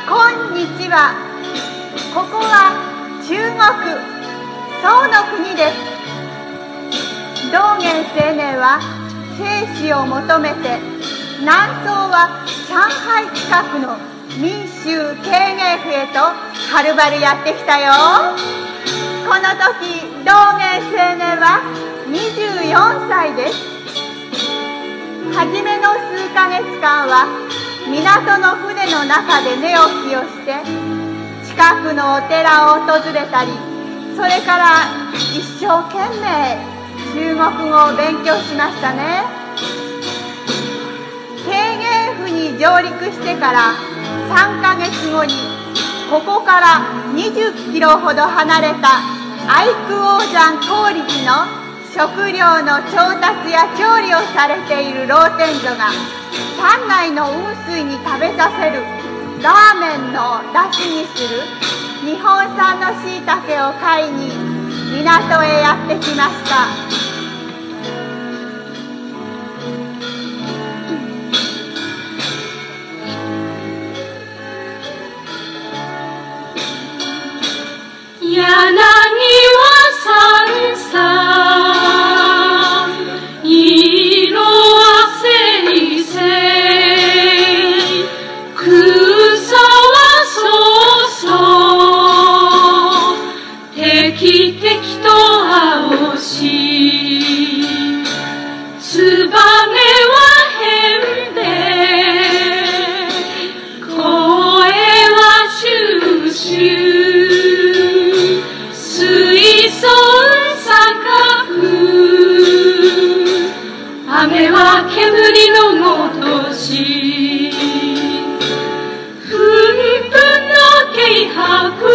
こんにちは。ここは中国宋の国です。道元青年は生死を求めて南宋は上海近くの民州京芸府へとはるばるやってきたよ。この時道元青年は24歳です。初めの数ヶ月間は港の船の中で寝起きをして近くのお寺を訪れたり、それから一生懸命中国語を勉強しましたね。京芸府に上陸してから3ヶ月後にここから20キロほど離れた愛久王山高力の食料の調達や調理をされている老天女が山内の雲水に食べさせるラーメンの出汁にする日本産のしいたけを買いに港へやってきました。 柳はさんさん色あせいせい草はそうそう滴々と青しツバメはへんで声はシューシュー水槽高く雨は煙のごとしふんふんの軽薄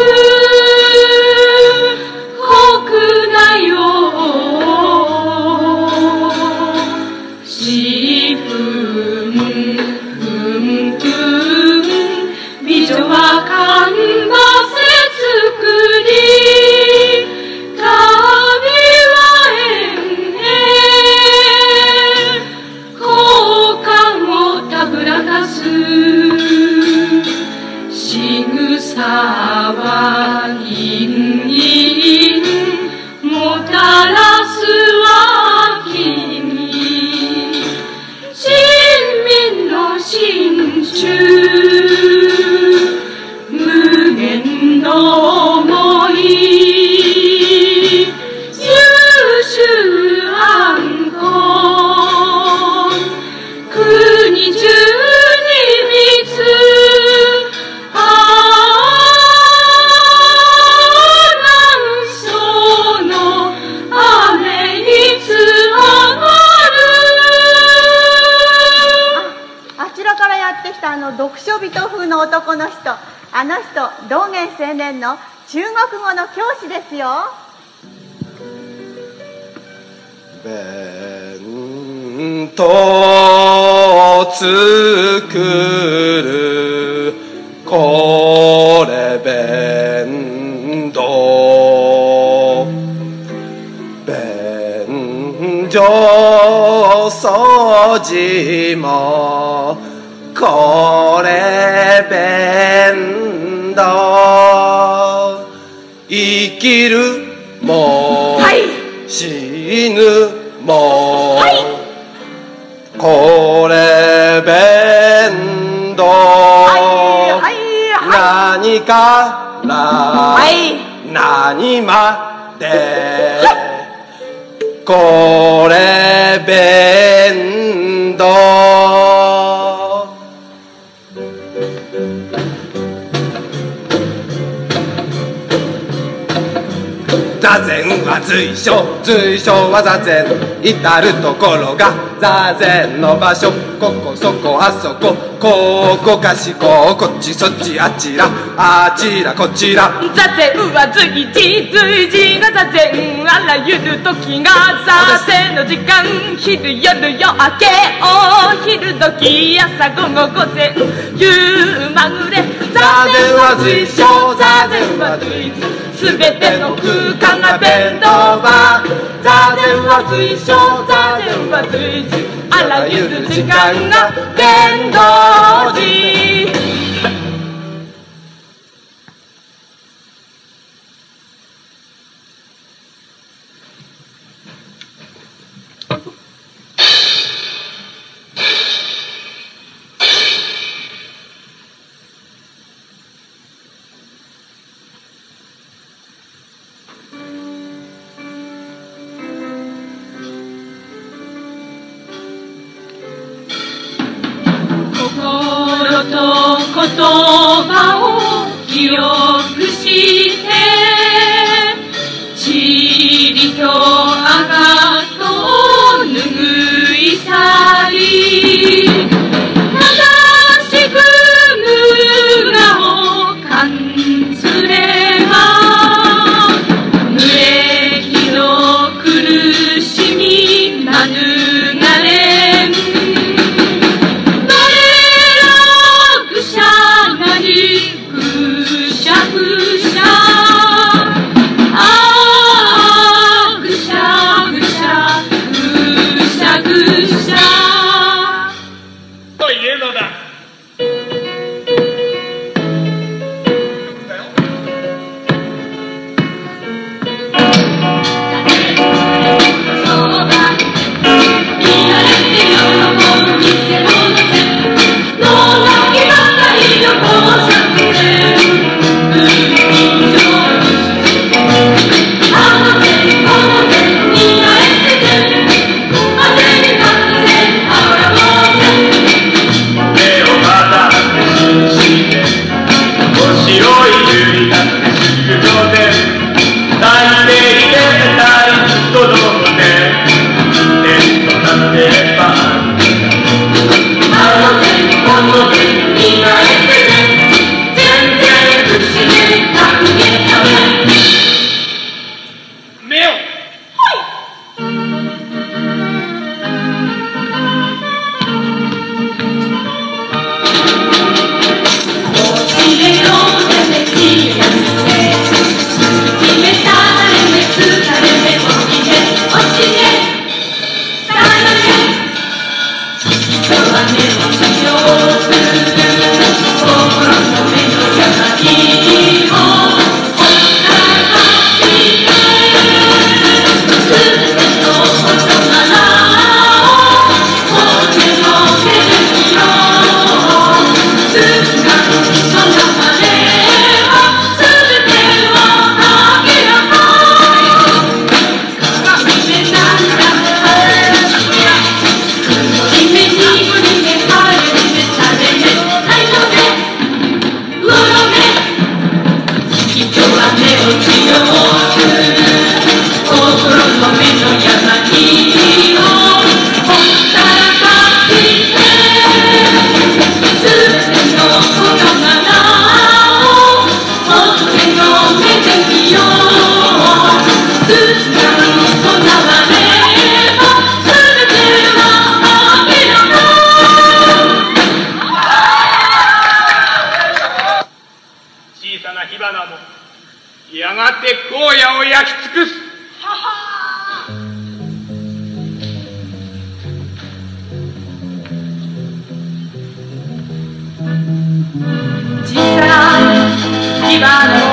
国内よしふんふんふん美女はかんばせつくりしぐさは陰陰もたらすは君人民の心中無限の想い優秀安康国中読書人風の男の人、あの人道元青年の中国語の教師ですよ。 弁当作るこれ弁当便所掃除もこれ弁当生きるも、はい、死ぬも、はい、これ弁当、はいはい、何から、はい、何まで、はい、これ弁当座禅は随所、随所は座禅、至るところが座禅の場所。ここそこあそこ、ここかしこ、こっちそっちあちら、あちらこちら。 座禅は随時、随時が座禅、あらゆる時が座禅の時間。昼夜夜明け、お昼時、朝午後午前、夕まぐれ。座禅は随所、座禅は随時、すべての空間が弁当場。座禅は随所、座禅は随時、あらゆる時間が弁当時。 心と言葉を記憶して塵と赤と拭い去り正しく無我を感じれば無益の苦しみ免れん我ら愚者なり愚者愚者愚者愚者愚者愚者というのだ。やがて荒野を焼き尽くす。 小さな火花